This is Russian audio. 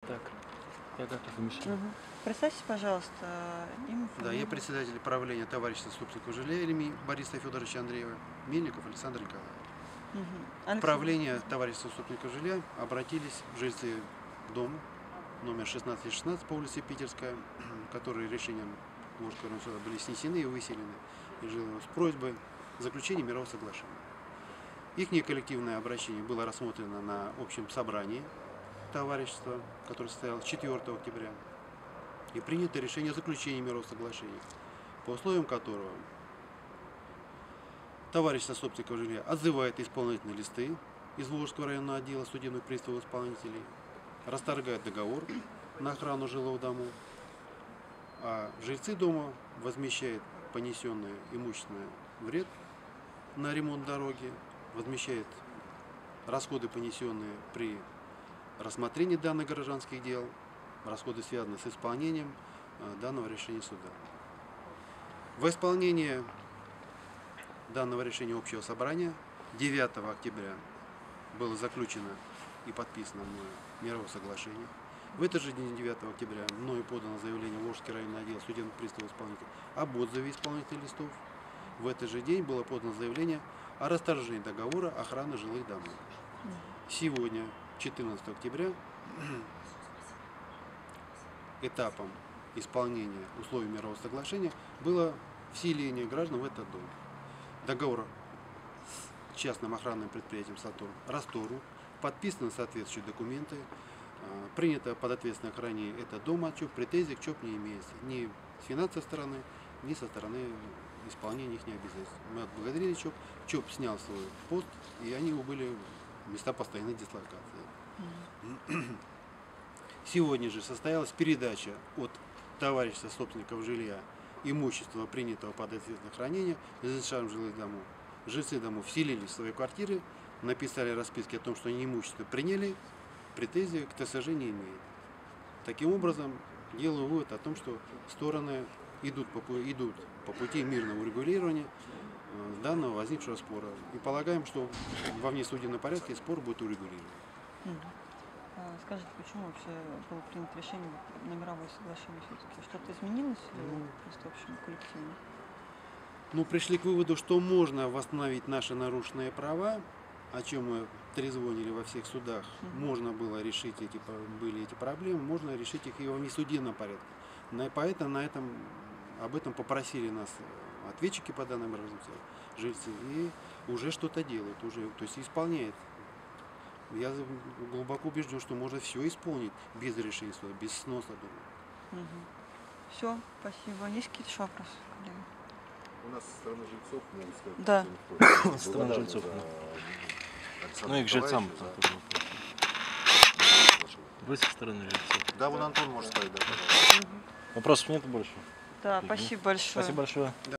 Так, я готов вмешаться. Представьтесь, пожалуйста, имя, Да, фамилию. я председатель правления товарищества собственников жилья имени Бориса Федоровича Андреева, Мельников Александр Николаевич. В Александр. правление товарищества собственников жилья обратились жильцы дома номер 1616 по улице Питерская, которые решением Волжского районного суда были снесены и выселены из жилого, с просьбой заключения мирового соглашения. Их коллективное обращение было рассмотрено на общем собрании товарищества, которое состоялось 4 октября, и принято решение о заключении мирового соглашения, по условиям которого товарищество собственников жилья отзывает исполнительные листы из Волжского районного отдела судебных приставов исполнителей, расторгает договор на охрану жилого дома, а жильцы дома возмещают понесенный имущественный вред на ремонт дороги, возмещает расходы, понесенные при рассмотрении данных гражданских дел, расходы, связанные с исполнением данного решения суда. В исполнение данного решения общего собрания 9 октября было заключено и подписано мною мировое соглашение. В этот же день, 9 октября, мною подано заявление в Волжский районный отдел судебных приставов исполнителей об отзыве исполнительных листов. В этот же день было подано заявление о расторжении договора охраны жилых домов. Сегодня, 14 октября, этапом исполнения условий мирового соглашения было вселение граждан в этот дом. Договор с частным охранным предприятием «Сатурн» расторгнут, подписаны соответствующие документы, принято под ответственное хранение этот дом, а ЧОП претензий к ЧОП не имеется ни с финансовой стороны, ни со стороны исполнения их обязательств. Мы отблагодарили ЧОП, ЧОП снял свой пост, и они убыли в места постоянной дислокации. Сегодня же состоялась передача от товарищества собственников жилья имущества, принятого под ответственное хранение, разрешаем жилых домов. Жильцы домов вселились в свои квартиры, написали расписки о том, что они имущество приняли, претензий к ТСЖ не имеют. Таким образом, делаю вывод о том, что стороны идут по пути мирного урегулирования данного возникшего спора. И полагаем, что во внесудебном порядке спор будет урегулирован. Скажите, почему вообще было принято решение на мировое соглашение все-таки? Что-то изменилось или просто в общем коллективно? Ну, пришли к выводу, что можно восстановить наши нарушенные права, о чем мы трезвонили во всех судах. Можно было решить эти проблемы, можно решить их и во внесудебном порядке. Поэтому об этом попросили нас ответчики по данным жильцы, и уже что-то делают, то есть исполняет. Я глубоко убежден, что можно все исполнить без решения суда, без сноса дома. Все, спасибо. Есть какие-то вопросы, коллеги? У нас со стороны жильцов, могут сказать, Да. Со стороны жильцов. Ну и к жильцам. Вы со стороны жильцов. Да, вон Антон может сказать, да, пожалуйста. Вопросов нет больше? Да, спасибо большое. Спасибо большое.